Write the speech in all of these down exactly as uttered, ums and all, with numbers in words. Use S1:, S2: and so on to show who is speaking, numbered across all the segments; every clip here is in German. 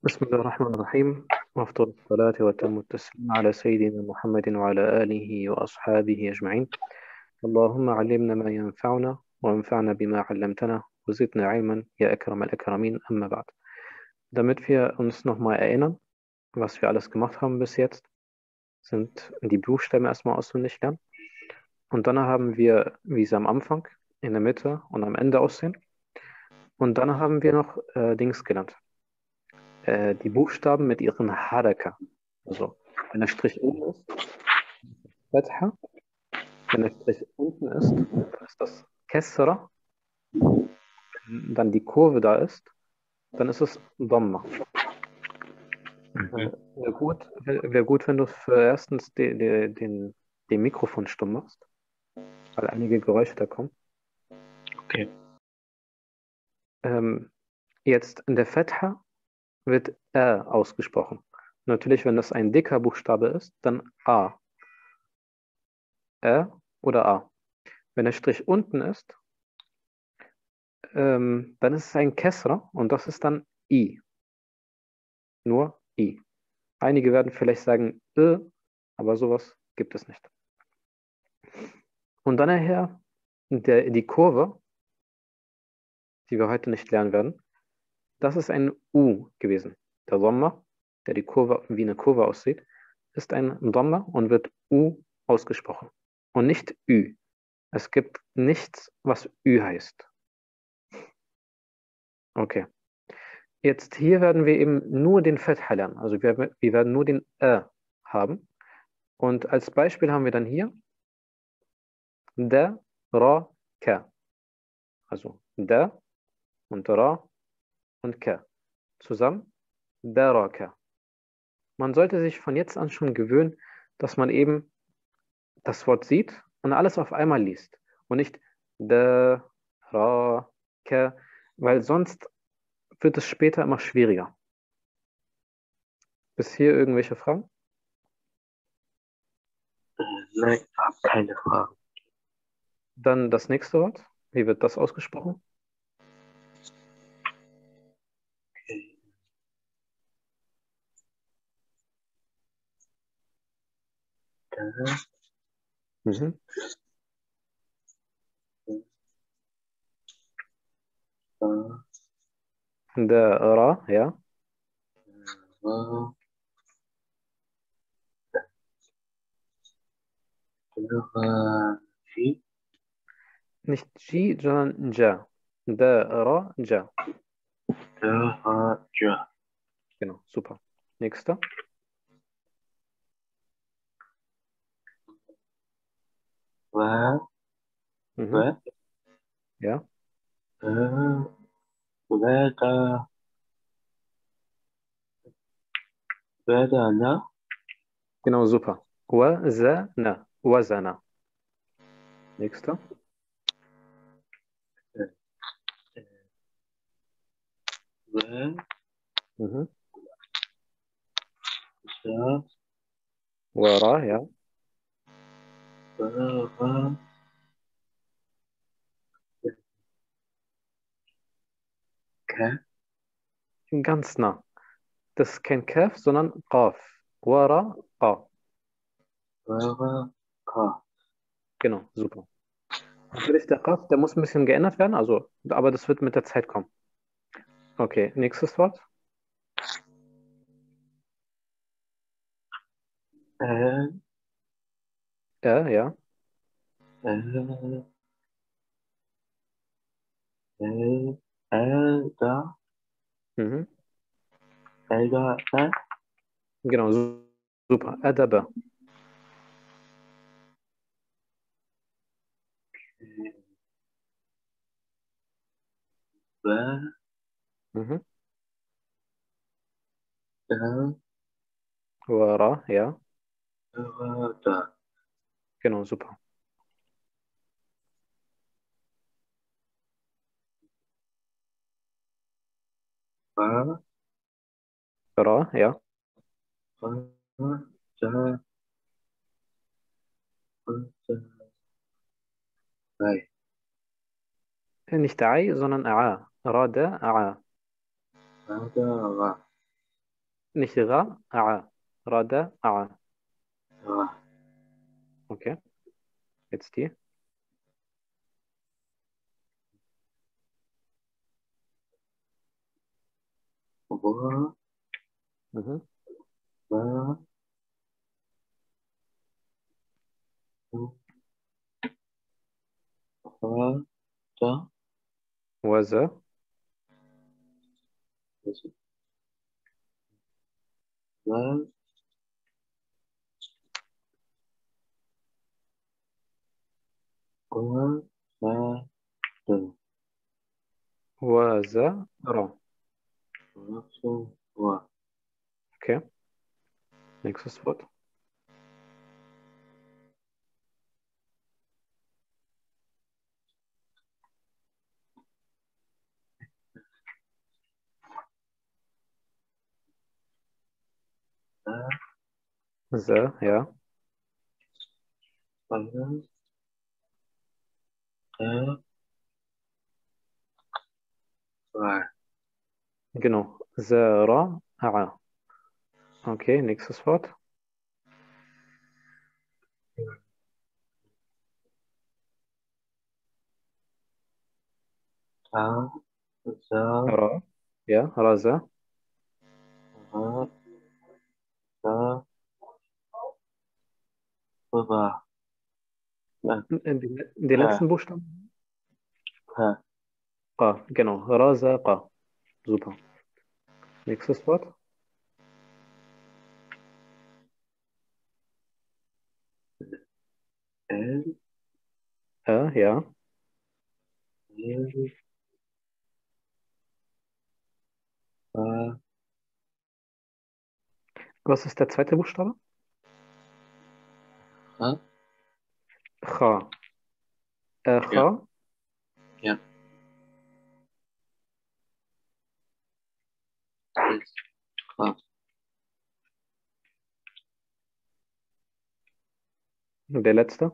S1: بسم الله الرحمن الرحيم وأفضل الصلاة وأتم التسليم على سيدنا محمد وعلى آله وأصحابه أجمعين. اللهم علمنا ما ينفعنا وانفعنا بما علمتنا وزدنا علما يا أكرم الأكرمين. Amma ba'd. Damit wir uns nochmal erinnern, was wir alles gemacht haben bis jetzt, sind die Buchstaben erstmal auswendig lernen. Und dann haben wir, wie sie am Anfang, in der Mitte und am Ende aussehen. Und dann haben wir noch äh, Dings gelernt. Äh, die Buchstaben mit ihren Haraka. Also, wenn der Strich oben ist, Fatha. Wenn der Strich unten ist, dann ist das Kesra. Wenn dann die Kurve da ist, dann ist es Dhamma. Äh,
S2: Mhm.
S1: Wäre gut, wär, wär gut, wenn du für erstens de, de, den, den Mikrofon stumm machst, weil einige Geräusche da kommen.
S2: Okay.
S1: Ähm, jetzt in der Fatha wird Ä ausgesprochen. Natürlich, wenn das ein dicker Buchstabe ist, dann A. Ä oder A. Wenn der Strich unten ist, ähm, dann ist es ein Kesra und das ist dann I. Nur I. Einige werden vielleicht sagen Ö, aber sowas gibt es nicht. Und dann nachher der, die Kurve, die wir heute nicht lernen werden, das ist ein U gewesen. Der Dhamma, der die Kurve wie eine Kurve aussieht, ist ein Dhamma und wird U ausgesprochen und nicht Ü. Es gibt nichts, was Ü heißt. Okay. Jetzt hier werden wir eben nur den Fatha lernen. Also wir, wir werden nur den Ä haben. Und als Beispiel haben wir dann hier da, ra, ka. Also da und ra und ka. Zusammen daraka. Man sollte sich von jetzt an schon gewöhnen, dass man eben das Wort sieht und alles auf einmal liest. Und nicht da, ra, ka, weil sonst wird es später immer schwieriger. Bis hier irgendwelche Fragen?
S2: Äh, nein, hab keine Fragen.
S1: Dann das nächste Wort. Wie wird das ausgesprochen?
S2: Okay. Da,
S1: Mhm.
S2: da,
S1: Da, ra, ja.
S2: da, da, fi,
S1: Nicht Ji, sondern Ja. Da, ra, Ja.
S2: da, ja,
S1: Genau, super. Nächster.
S2: wa,
S1: Mhm.
S2: wa,
S1: Ja,
S2: da, wa, da, wa, da, na,
S1: genau, super. Wazana. Wazana. Nächster.
S2: äh, äh, wa,
S1: Mhm.
S2: da,
S1: Wara, ja.
S2: wa, wa, ka,
S1: Ganz nah. Das ist kein Kaf, sondern Qaf. Wara, Qa.
S2: wa, wa, ka.
S1: Genau, super. Natürlich der Qaf, der muss ein bisschen geändert werden, also, aber das wird mit der Zeit kommen. Okay, nächstes Wort.
S2: Äh,
S1: Äh, ja.
S2: äh, äh, äh, da,
S1: Mhm.
S2: äh, da, da,
S1: Genau, su- super. Adaba.
S2: wa,
S1: Mhm.
S2: da,
S1: Wara, ja.
S2: wa, da.
S1: Genau, super.
S2: Wa,
S1: Ra, ja.
S2: wa, da, wa, da, drei.
S1: Nicht Ai, sondern A. Rada, A.
S2: Wa, da, wa.
S1: nicht Ra, A. Rada, A.
S2: Ra.
S1: Okay, jetzt die.
S2: Ra.
S1: Mhm.
S2: Ra. Ra. Da.
S1: Waza,
S2: Ra. Ra. Ra. Da.
S1: Waza, Ra.
S2: Ra. Ra.
S1: Okay, nächstes Wort.
S2: Ra.
S1: Za, ja.
S2: Ra. Ra. Ra.
S1: Genau. Za, Ra, A. Okay, nächstes Wort.
S2: Ta. Za.
S1: Ra. Ja, Raza.
S2: Ra. Da. Ra. Ja.
S1: Die, die
S2: Ha.
S1: letzten Buchstaben?
S2: Ha.
S1: Qa, genau. Raza, Qa. Super. Nächstes Wort.
S2: L.
S1: A, ja.
S2: L. Ra.
S1: Was ist der zweite Buchstabe?
S2: Ra.
S1: Cha. Äh,
S2: Ja.
S1: Cha.
S2: Ja. Jetzt. Ra.
S1: Der letzte.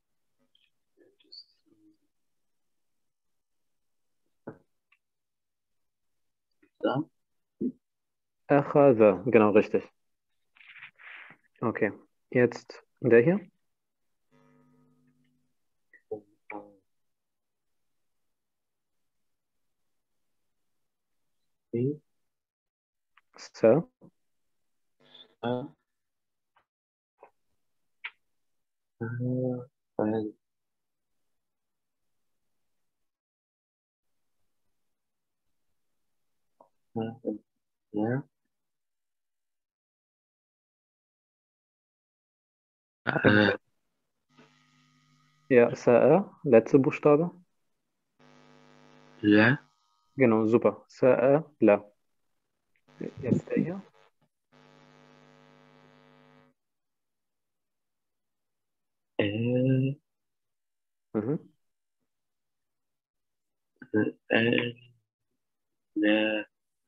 S2: Da.
S1: Achaza. Genau, richtig. Okay. Jetzt der hier.
S2: B.
S1: Sa.
S2: A. L. L. Ja. Äh.
S1: Ja, Sa. Letzte Buchstabe.
S2: La.
S1: Genau, super. Sa. La. Jetzt der hier.
S2: L.
S1: Mhm.
S2: L. La.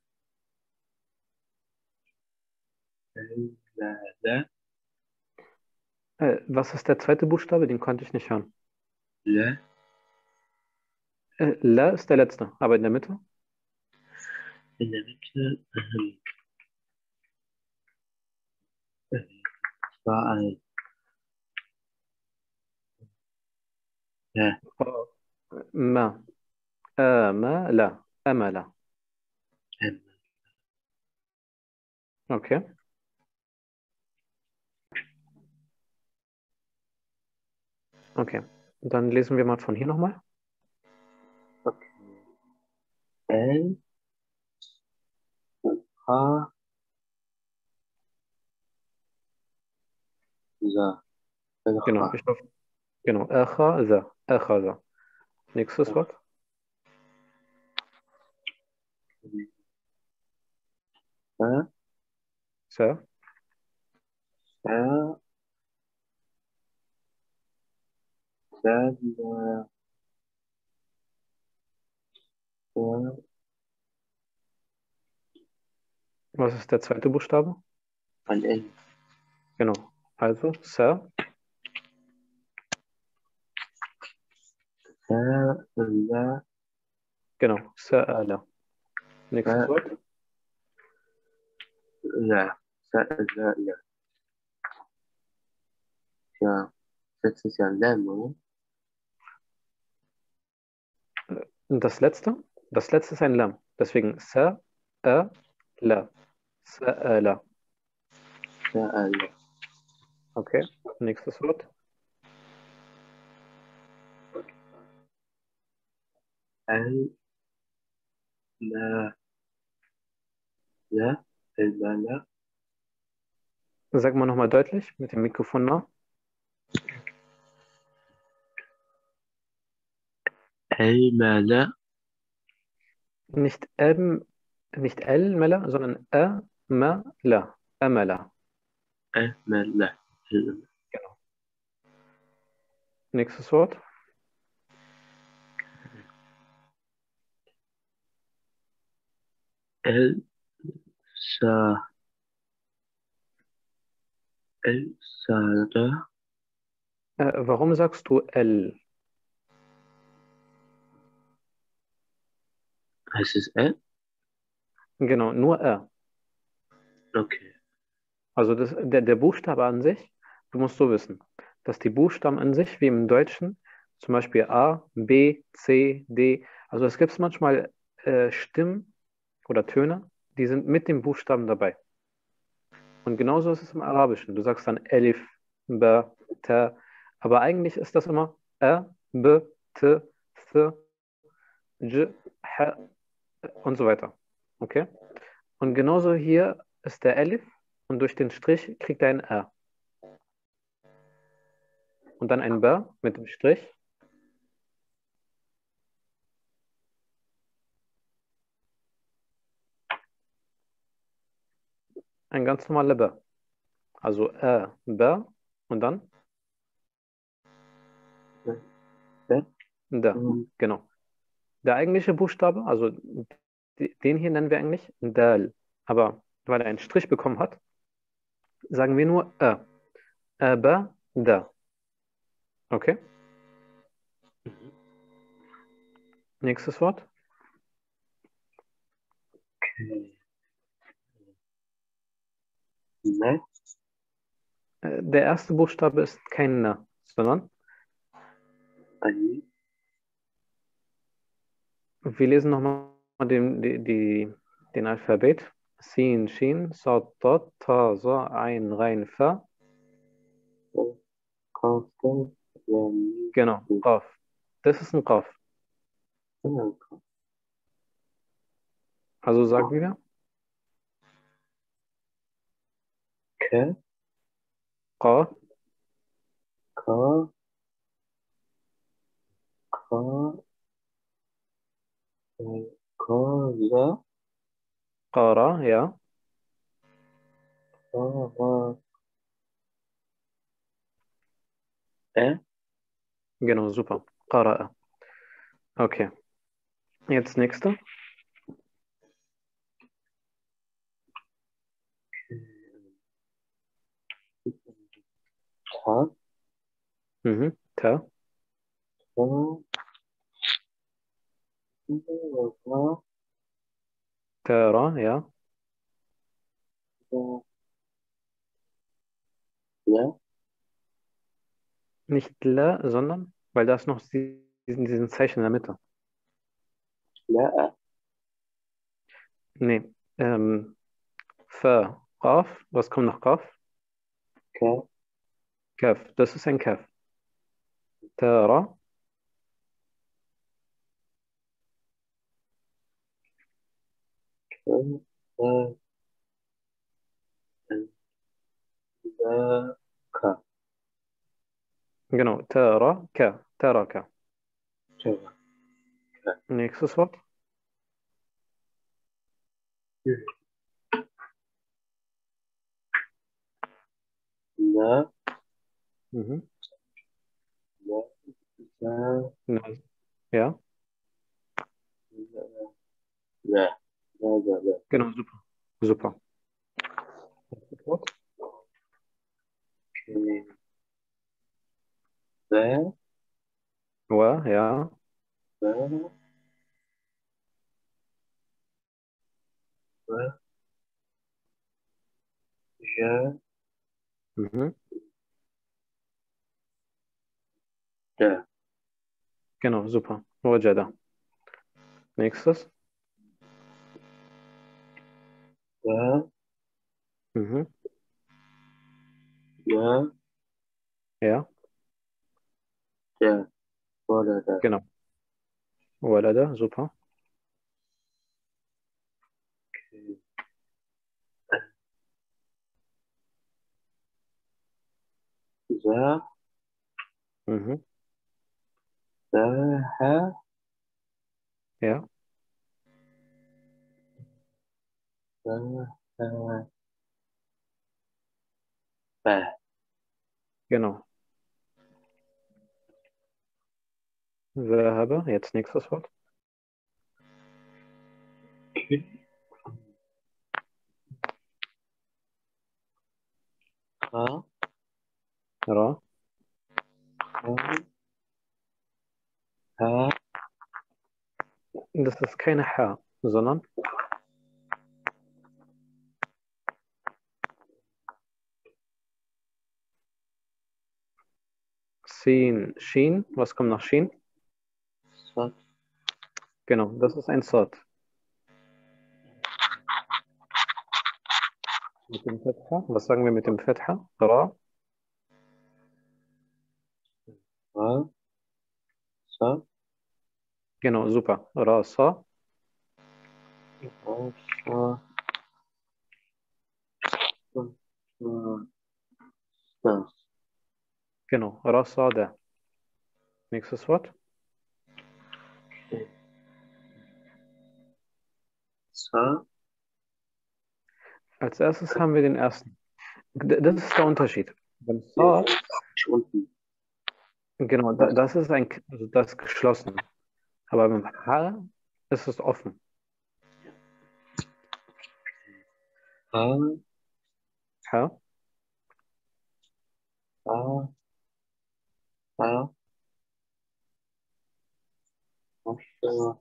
S2: L. La. La.
S1: Äh, was ist der zweite Buchstabe? Den konnte ich nicht hören.
S2: La.
S1: Äh, La ist der letzte, aber in der Mitte?
S2: In der Mitte. Ähm. War ein. Ja.
S1: Oh. Ma. Amala. Amala.
S2: Ähm.
S1: Okay. Okay. Dann lesen wir mal von hier nochmal.
S2: Okay. L. H. Sa.
S1: Genau.
S2: L.
S1: Ich hoffe. Genau. Achaza. Achaza. Nächstes Wort.
S2: Sa.
S1: Sa.
S2: Sa. Sa. La. Sa.
S1: Was ist der zweite Buchstabe?
S2: Ein N.
S1: Genau. Also Sa.
S2: Sa. La.
S1: Genau. Sa'ala. Nächstes
S2: Sa.
S1: Wort.
S2: لا س- لا لا ja setzt es ja ein Lärm, oder?
S1: Und das letzte? Das letzte ist ein Lam. Deswegen sa, a, la. Sa'ala.
S2: سأل
S1: Okay. Nächstes Wort.
S2: المال لا المال
S1: Sag mal nochmal deutlich mit dem Mikrofon nah.
S2: المال
S1: Nicht M, nicht L, Mela, sondern A, Ma, La. Amala.
S2: المال
S1: Genau. Nächstes Wort.
S2: السا السادة
S1: Äh, warum sagst du L?
S2: heißt es L?
S1: Genau, nur R.
S2: Okay.
S1: Also das, der, der Buchstabe an sich, du musst so wissen, dass die Buchstaben an sich, wie im Deutschen, zum Beispiel A, B, C, D, also es gibt manchmal äh, Stimmen oder Töne, die sind mit dem Buchstaben dabei. Und genauso ist es im Arabischen. Du sagst dann Elif, B, T, aber eigentlich ist das immer A, B, T, Th, J, H und so weiter. Okay? Und genauso hier ist der Elif und durch den Strich kriegt er ein R. Und dann ein B mit dem Strich. Ein ganz normaler B. Also Ä, B und dann
S2: Ja.
S1: D.
S2: Ähm,
S1: Genau. Der eigentliche Buchstabe, also d- den hier nennen wir eigentlich Dal. Aber weil er einen Strich bekommen hat, sagen wir nur Ä. Ä, B, D. Okay? Nächstes Wort.
S2: Okay. Ne?
S1: Äh, Der erste Buchstabe ist kein N, sondern
S2: Ein
S1: wir lesen nochmal den, die, die, den Alphabet. Sin, Shin, Sad, Tad, Ta, Sa, Ein, Rein, Fa.
S2: Kasten,
S1: Genau, Qaf. Das ist ein Qaf. Also sag wieder.
S2: K,
S1: Qa,
S2: K, K, K,
S1: Qara, ja.
S2: K, Ä,
S1: Genau, super. Qara'a. Okay. Jetzt nächste.
S2: Ta,
S1: Mhm. Ta,
S2: Ta, Ta,
S1: Tara, ja.
S2: Ta, Ja,
S1: Nicht La, sondern, weil da ist noch diesen, diesen Zeichen in der Mitte.
S2: La,
S1: Nee. Ähm, Fa, Qaf. Was kommt nach Qaf?
S2: K,
S1: Kaf. Das ist ein Kaf. Tara,
S2: K, Ä, La, K,
S1: genau. Tara, Ka. Taraka.
S2: Tara, K,
S1: Nächstes Wort.
S2: La,
S1: Mhm.
S2: La, La,
S1: Na, ja.
S2: La, La, La, La,
S1: Genau, super. Super. Nächstes Wort.
S2: K, Ä,
S1: Wa, ja.
S2: Ä, Ä, Ja.
S1: Mhm.
S2: Da.
S1: Genau, super. Wajada. Nächstes.
S2: Da.
S1: Mhm.
S2: Ja.
S1: Ja,
S2: Da. Oder da.
S1: genau. Walada, super.
S2: Okay. Za.
S1: Mhm.
S2: Zaha.
S1: Ja,
S2: Zaha. Ba.
S1: genau. Zahaba, jetzt nächstes Wort.
S2: Okay. Ha.
S1: Ra,
S2: Ha. Ha.
S1: das ist keine Ha, sondern Sin, Shin. Was kommt nach Shin?
S2: Sad.
S1: Genau, das ist ein Sad. Mit dem Fetha. Was sagen wir mit dem Fetha? Ra,
S2: Ra. Sa.
S1: genau, super. Ra, Sa,
S2: Ra. Sa. Sa. Sa. Sa.
S1: genau. Ra, Sa, Da. Nächstes Wort.
S2: Okay. Sa.
S1: Als erstes haben wir den ersten. D- Das ist der Unterschied. Beim Sad,
S2: Ist unten.
S1: genau, da- das ist ein, also das ist geschlossen. Aber beim Ha ist es offen.
S2: Ha.
S1: Ha,
S2: Ha. Ha. Wasser.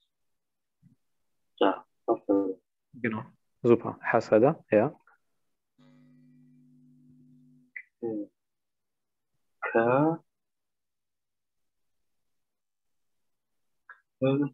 S2: Da. Wasser.
S1: genau. Super. Hasada, ja.
S2: Okay. Ka. Ka.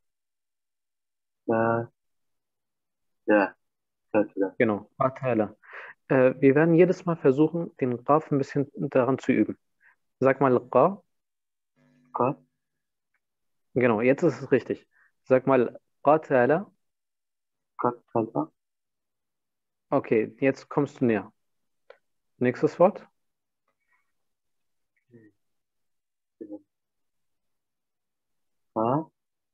S2: Da. Da. Da. Da.
S1: Genau. Qatala. Äh, wir werden jedes Mal versuchen, den Qaf ein bisschen daran zu üben. Sag mal Qa.
S2: Ka.
S1: Genau, jetzt ist es richtig. Sag mal Qatala.
S2: Katala.
S1: Okay, jetzt kommst du näher. Nächstes Wort.
S2: Ha.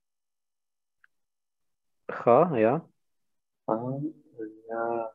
S1: Kha, ja.
S2: Ha. Ja.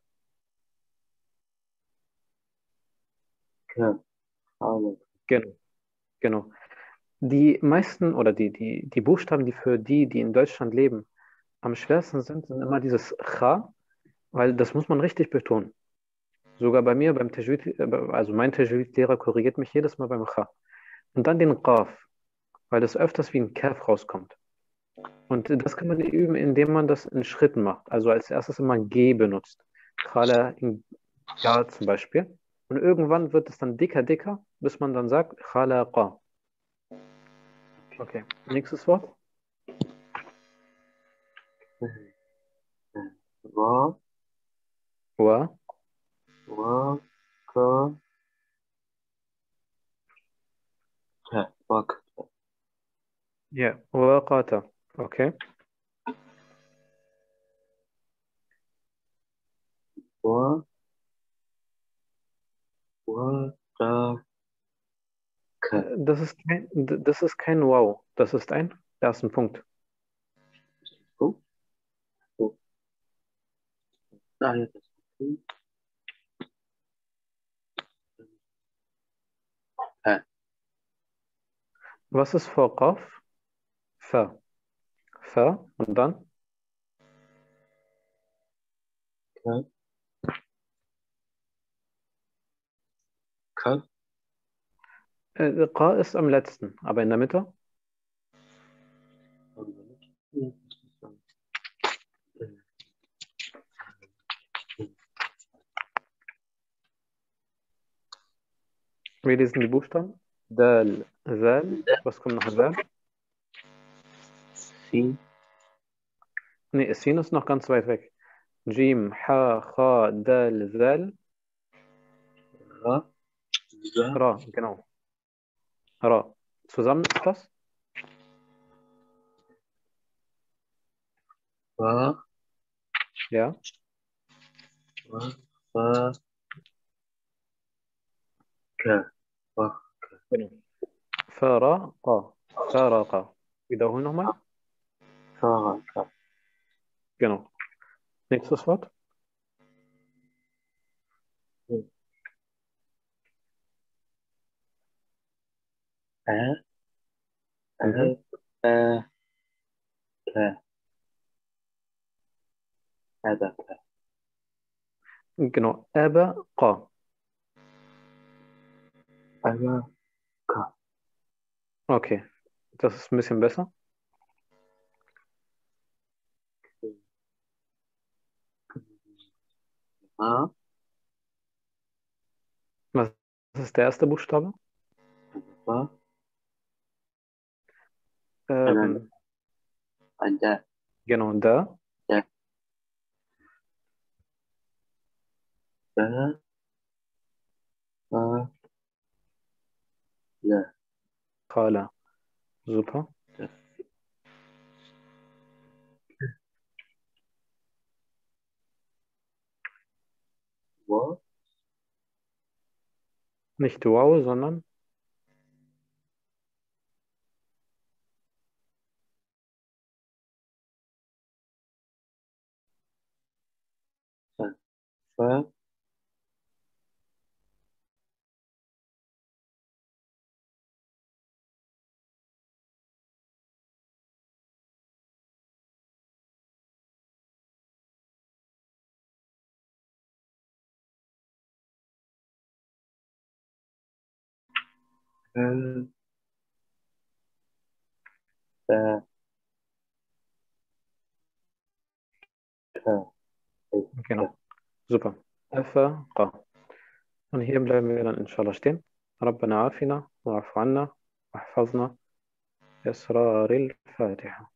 S2: Ka. Ha.
S1: Genau, genau. Die meisten oder die, die, die Buchstaben, die für die, die in Deutschland leben, am schwersten sind, sind immer dieses Kha, weil das muss man richtig betonen. Sogar bei mir beim Tajwid, äh, also mein Tajwid-Lehrer korrigiert mich jedes Mal beim Kha. Und dann den Qaf, weil das öfters wie ein Kaf rauskommt. Und das kann man üben, indem man das in Schritten macht. Also als erstes immer G benutzt. Khala in Ga zum Beispiel. Und irgendwann wird es dann dicker, dicker, bis man dann sagt Khala Qa. Okay, nächstes Wort.
S2: Wa.
S1: Wa.
S2: Wa. Ka. Ta. Wak.
S1: Ja, Waqata. Okay.
S2: Wa. Wa. Da. Ka.
S1: Das ist kein, das ist kein Wow. Das ist ein ersten Punkt.
S2: Oh. Oh. Da. Jetzt. Ha.
S1: Was ist vor Qaf? Fa. Fa. Und dann?
S2: Ka. Ka.
S1: Äh, Qa ist am letzten, aber in der Mitte? Wir lesen die Buchstaben. Dal, Zal. Was kommt nach Zal?
S2: Sin,
S1: Nee, Sin ist noch ganz weit weg. Jim, Ha, Kha, Dal, Zal.
S2: Ra, Za,
S1: Ra, genau. Ra. Zusammen ist das?
S2: Ra,
S1: Ja.
S2: Ra, Fa, Ka. Ra,
S1: Genau. Faraqa. Faraqa. Wiederholen nochmal.
S2: Faraka.
S1: Genau. Nächstes Wort.
S2: A, A,
S1: Mhm.
S2: A, Ka. Abaka.
S1: Genau. Abaqa.
S2: Abaka.
S1: Okay. Das ist ein bisschen besser.
S2: A,
S1: Was ist der erste Buchstabe?
S2: Fa,
S1: Ähm,
S2: Ada,
S1: genau. Da.
S2: Da, Da, Fa, La.
S1: Qala. Super.
S2: Wa,
S1: Nicht wow, sondern
S2: Fa, Fa, Fa, Fa, Ka.
S1: genau. Super. Afaqa. Und hier bleiben wir dann inshallah stehen. ربنا عافنا واعف عنا واحفظنا بأسرار الفاتحة.